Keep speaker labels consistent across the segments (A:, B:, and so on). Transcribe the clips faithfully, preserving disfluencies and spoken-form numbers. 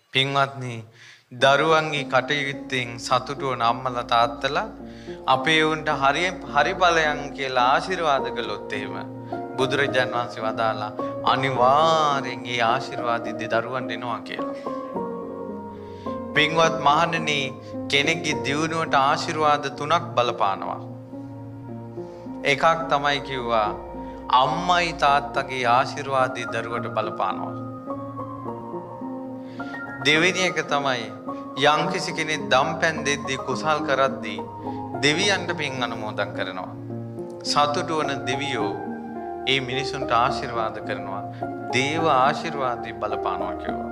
A: පින්වත්නි, දරුවන්ගේ කටයුත්තෙන් සතුටු වන අම්මලා තාත්තලා අපේ උන්ට හරි හරි බලයන් කියලා ආශිර්වාද කළොත් එහෙම බුදුරජාන් වහන්සේ වදාලා අනිවාර්යෙන් ඒ ආශිර්වාදෙ දරුවන්ට එනවා කියලා. පින්වත් මහණෙනි, කෙනෙක්ගේ දියුණුවට ආශිර්වාද තුනක් බලපානවා. එකක් තමයි කිව්වා අම්මයි තාත්තගේ ආශිර්වාදය දරුවට බලපානවා. දෙවෙනි එක තමයි යම්කිසි කෙනෙක් දම්පැන් දෙද්දී කුසල් කරද්දී දෙවියන්ට පින් අනුමෝදන් කරනවා. සතුටු වන දෙවියෝ ඒ මිනිසුන්ට ආශිර්වාද කරනවා. දේව ආශිර්වාදي බලපානවා කියනවා.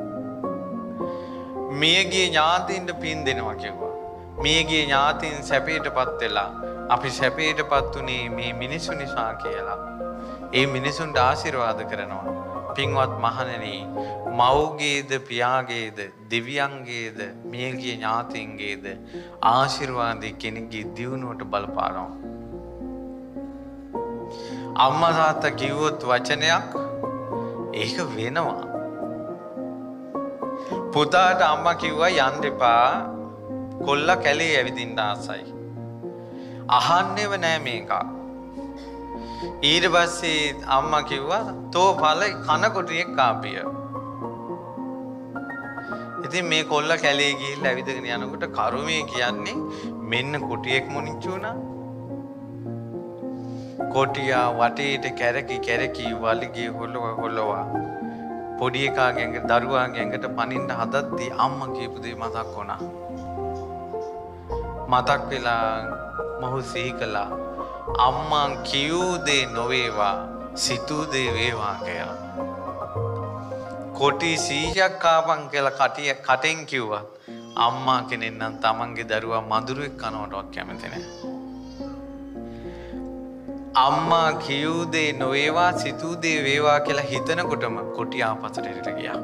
A: මියගිය ඥාතීන්ට පින් දෙනවා කියනවා. මියගිය ඥාතීන් සැපයටපත් වෙලා අපි සැපයටපත් උනේ මේ මිනිසු නිසා කියලා ඒ මිනිසුන්ට ආශිර්වාද කරනවා. පින්වත් මහණෙනි, මව්ගේද පියාගේද දෙවියන්ගේද මියගිය ඥාතීන්ගේද ආශිර්වාදي කෙනෙක්ගේ දියුණුවට බලපානවා. අම්මා තාත්තා කිව්වොත් වචනයක් ඒක වෙනවා. පුතාට අම්මා කිව්වා යන්න එපා, කොල්ලා කැලේ ඇවිදින්න ආසයි. අහන්නේව නෑ මේක. ඊට පස්සේ අම්මා කිව්වා තෝ ඵල කන කොටියෙක් කාපිය. ඉතින් මේ කොල්ලා කැලේ ගිහිල්ලා ඇවිදගෙන යනකොට කරුමේ කියන්නේ මෙන්න කොටියෙක් මුනිච්චු වුණා. කොටියා වටේට කැරකි කැරකි වලිගේ හොලව හොලවා පොඩි එකාගේ ඇඟ දරුවාගේ ඇඟට පනින්න හදද්දී අම්මා කියපු දේ මතක් වුණා. මතක් වෙලා මොහු සිහි කළා. අම්මා කියූ දේ නොවේවා, සිතූ දේ වේවා කියලා. කොටි සීයක් කාපන් කියලා කටිය කටෙන් කිව්වා. අම්මා කෙනෙක් නම් තමන්ගේ දරුවා මදුරුවෙක් කනවටවත් කැමති නැහැ. අම්මා කියූ දේ නොවේවා, සිතූ දේ වේවා කියලා හිතනකොටම කොටි ආපසට ගියා.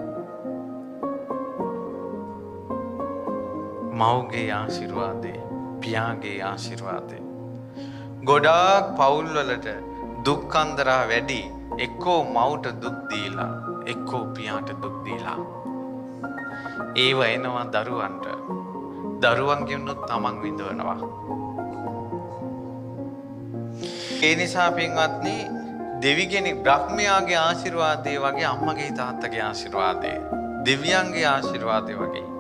A: මව්ගේ ආශිර්වාදේ, පියාගේ ආශිර්වාදේ. ගොඩාක් පවුල් වලට දුක් අන්දරා වැඩි. එක්කෝ මව්ට දුක් දීලා, එක්කෝ පියාට දුක් දීලා. ඒව එනවා දරුවන්ට. දරුවන්ගේ උනොත් තමන් විඳවනවා. ඒ නිසා පින්වත්නි, දෙවි කෙනෙක් බ්‍රහ්මයාගේ ආශිර්වාදය වගේ අම්මගේ තාත්තගේ ආශිර්වාදය, දෙවියන්ගේ ආශිර්වාදය වගේ